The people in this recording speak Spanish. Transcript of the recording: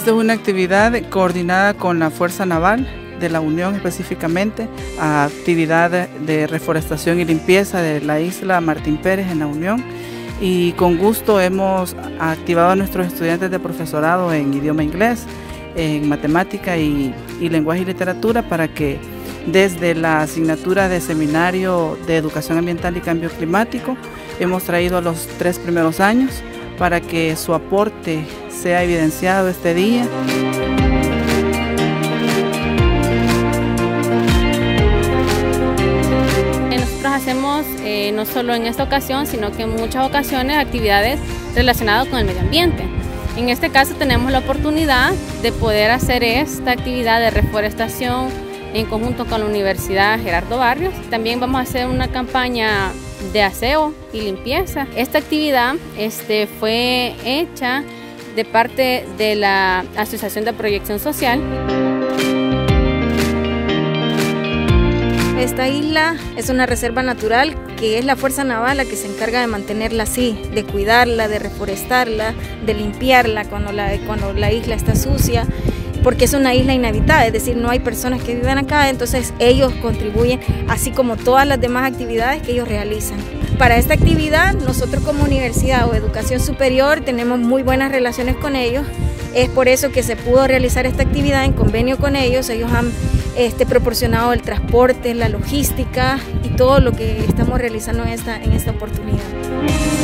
Esta es una actividad coordinada con la Fuerza Naval de la Unión, específicamente actividad de reforestación y limpieza de la isla Martín Pérez en la Unión, y con gusto hemos activado a nuestros estudiantes de profesorado en idioma inglés, en matemática y lenguaje y literatura, para que desde la asignatura de seminario de educación ambiental y cambio climático hemos traído a los 3 primeros años para que su aporte sea evidenciado este día. Nosotros hacemos no solo en esta ocasión, sino que en muchas ocasiones actividades relacionadas con el medio ambiente. En este caso tenemos la oportunidad de poder hacer esta actividad de reforestación en conjunto con la Universidad Gerardo Barrios. También vamos a hacer una campaña de aseo y limpieza. Esta actividad fue hecha de parte de la Asociación de Proyección Social. Esta isla es una reserva natural que es la Fuerza Naval la que se encarga de mantenerla así, de cuidarla, de reforestarla, de limpiarla cuando la isla está sucia, porque es una isla inhabitada, es decir, no hay personas que vivan acá, entonces ellos contribuyen, así como todas las demás actividades que ellos realizan. Para esta actividad, nosotros como universidad o educación superior tenemos muy buenas relaciones con ellos, es por eso que se pudo realizar esta actividad en convenio con ellos. Ellos han proporcionado el transporte, la logística y todo lo que estamos realizando en esta oportunidad.